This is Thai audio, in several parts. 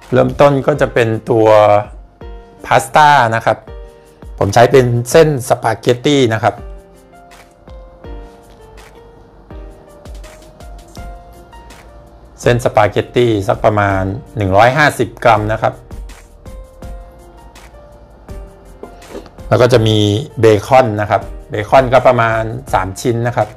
เริ่มต้นก็จะเป็นตัวพาสต้านะครับผมใช้เป็นเส้นสปาเกตตี้นะครับเส้นสปาเกตตี้สักประมาณ150 กรัมนะครับแล้วก็จะมีเบคอนนะครับเบคอนก็ประมาณ3 ชิ้นนะครับ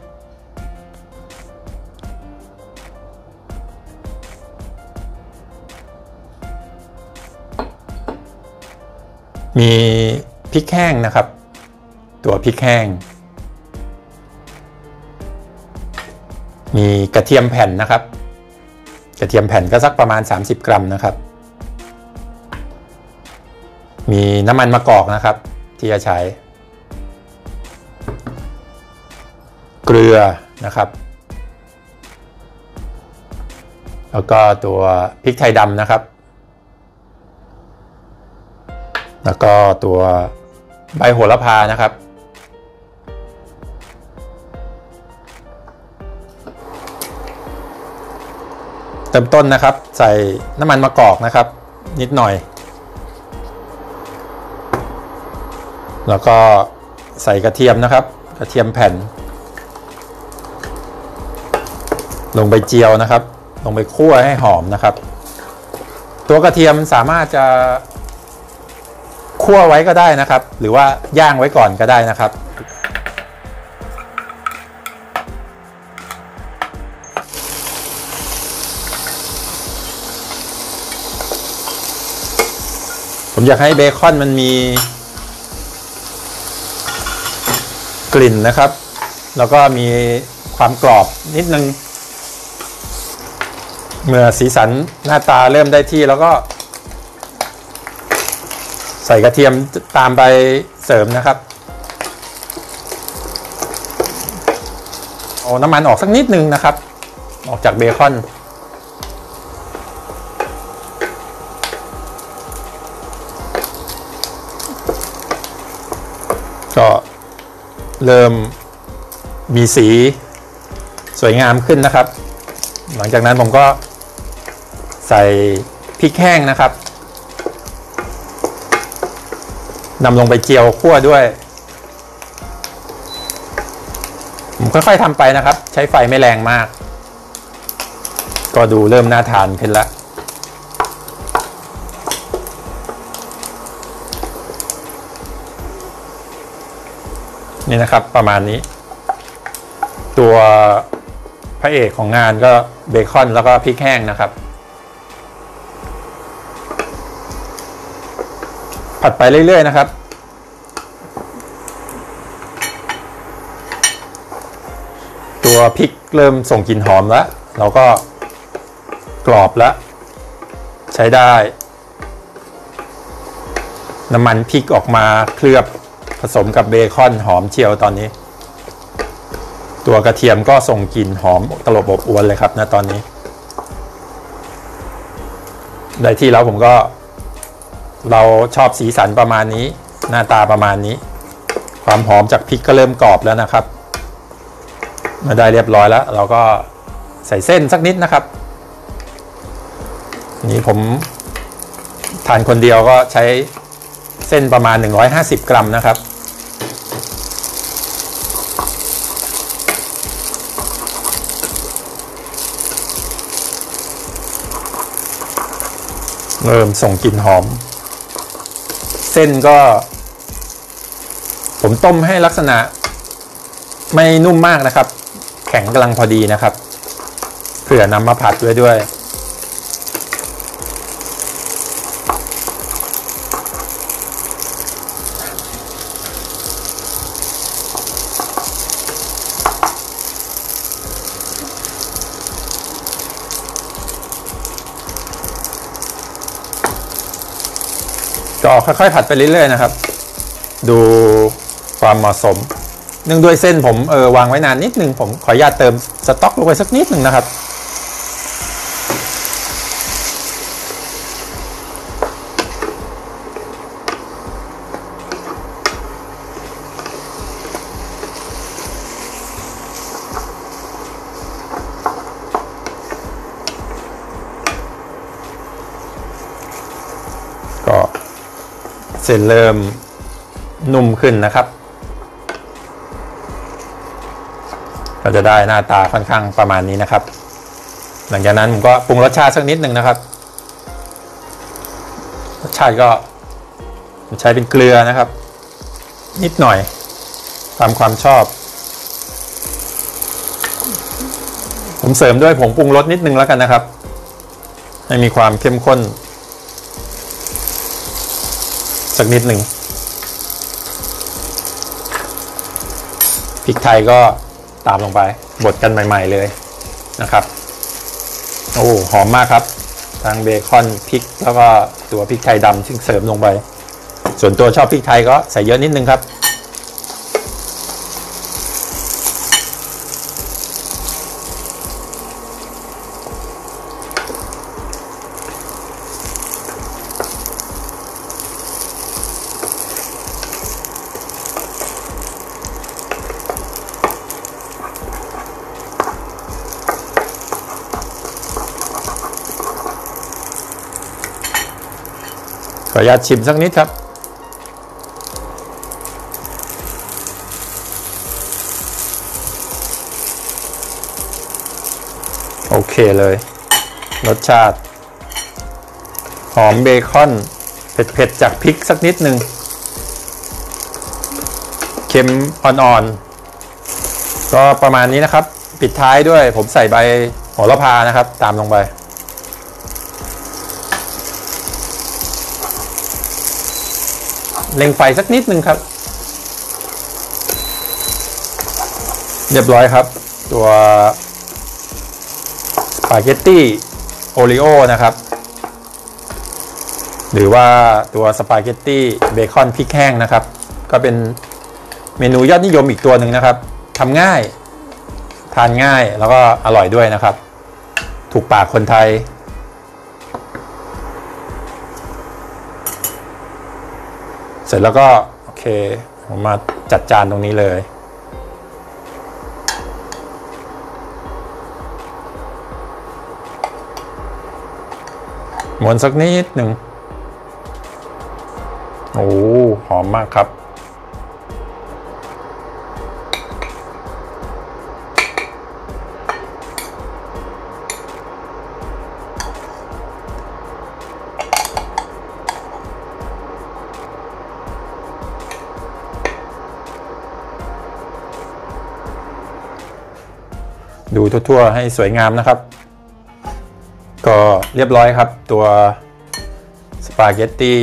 มีพริกแห้งนะครับตัวพริกแห้งมีกระเทียมแผ่นนะครับกระเทียมแผ่นก็สักประมาณ30 กรัมนะครับมีน้ำมันมะกอกนะครับที่จะใช้เกลือนะครับแล้วก็ตัวพริกไทยดำนะครับแล้วก็ตัวใบโหระพานะครับเริ่มต้นนะครับใส่น้ำมันมะกอกนะครับนิดหน่อยแล้วก็ใส่กระเทียมนะครับกระเทียมแผ่นลงไปเจียวนะครับลงไปคั่วให้หอมนะครับตัวกระเทียมสามารถจะคั่วไว้ก็ได้นะครับหรือว่าย่างไว้ก่อนก็ได้นะครับผมอยากให้เบคอนมันมีกลิ่นนะครับแล้วก็มีความกรอบนิดนึงเมื่อสีสันหน้าตาเริ่มได้ที่แล้วก็ใส่กระเทียมตามไปเสริมนะครับเอาน้ำมันออกสักนิดนึงนะครับออกจากเบคอนก็เริ่มมีสีสวยงามขึ้นนะครับหลังจากนั้นผมก็ใส่พริกแห้งนะครับนำลงไปเจียวคั่วด้วยผมค่อยๆทำไปนะครับใช้ไฟไม่แรงมากก็ดูเริ่มน่าทานขึ้นแล้วนี่นะครับประมาณนี้ตัวพระเอกของงานก็เบคอนแล้วก็พริกแห้งนะครับผัดไปเรื่อยๆนะครับตัวพริกเริ่มส่งกลิ่นหอมแล้วเราก็กรอบแล้วใช้ได้น้ำมันพริกออกมาเคลือบผสมกับเบคอนหอมเชียวตอนนี้ตัวกระเทียมก็ส่งกลิ่นหอมตลบอบอวนเลยครับนะตอนนี้ได้ที่แล้วผมก็เราชอบสีสันประมาณนี้หน้าตาประมาณนี้ความหอมจากพริกก็เริ่มกรอบแล้วนะครับเมื่อได้เรียบร้อยแล้วเราก็ใส่เส้นสักนิดนะครับนี่ผมทานคนเดียวก็ใช้เส้นประมาณ150 กรัมนะครับเริ่มส่งกลิ่นหอมเส้นก็ผมต้มให้ลักษณะไม่นุ่มมากนะครับแข็งกำลังพอดีนะครับเผื่อนำมาผัดด้วยก็ค่อยๆผัดไปเรื่อยๆนะครับดูความเหมาะสมเนื่องด้วยเส้นผมวางไว้นานนิดนึงผมขออนุญาตเติมสต๊อกลงไปสักนิดนึงนะครับเส้นเริ่มนุ่มขึ้นนะครับก็จะได้หน้าตาค่อนข้างประมาณนี้นะครับหลังจากนั้นผมก็ปรุงรสชาติสักนิดหนึ่งนะครับรสชาติก็ใช้เป็นเกลือนะครับนิดหน่อยตามความชอบผมเสริมด้วยผงปรุงรสนิดนึงแล้วกันนะครับให้มีความเข้มข้นสักนิดหนึ่งพริกไทยก็ตามลงไปบดกันใหม่ๆเลยนะครับโอ้หอมมากครับทั้งเบคอนพริกแล้วก็ตัวพริกไทยดำซึ่งเสริมลงไปส่วนตัวชอบพริกไทยก็ใส่เยอะนิดนึงครับขออนุญาตชิมสักนิดครับโอเคเลยรสชาติหอมเบคอนเผ็ดๆจากพริกสักนิดหนึ่งเค็มอ่อนๆก็ประมาณนี้นะครับปิดท้ายด้วยผมใส่ใบโหระพานะครับตามลงไปเร่งไฟสักนิดนึงครับเรียบร้อยครับตัวสปาเกตตี้โอริโอนะครับหรือว่าตัวสปาเกตตี้เบคอนพริกแห้งนะครับก็เป็นเมนูยอดนิยมอีกตัวหนึ่งนะครับทำง่ายทานง่ายแล้วก็อร่อยด้วยนะครับถูกปากคนไทยเสร็จแล้วก็โอเคผมมาจัดจานตรงนี้เลยม้วนสักนิดหนึ่งโอ้หอมมากครับดูทั่วๆให้สวยงามนะครับก็เรียบร้อยครับตัวสปาเกตตี้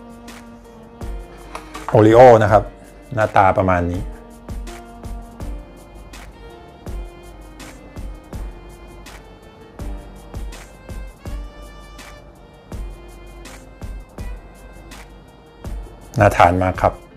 โอริโอนะครับหน้าตาประมาณนี้น่าทานมากครับ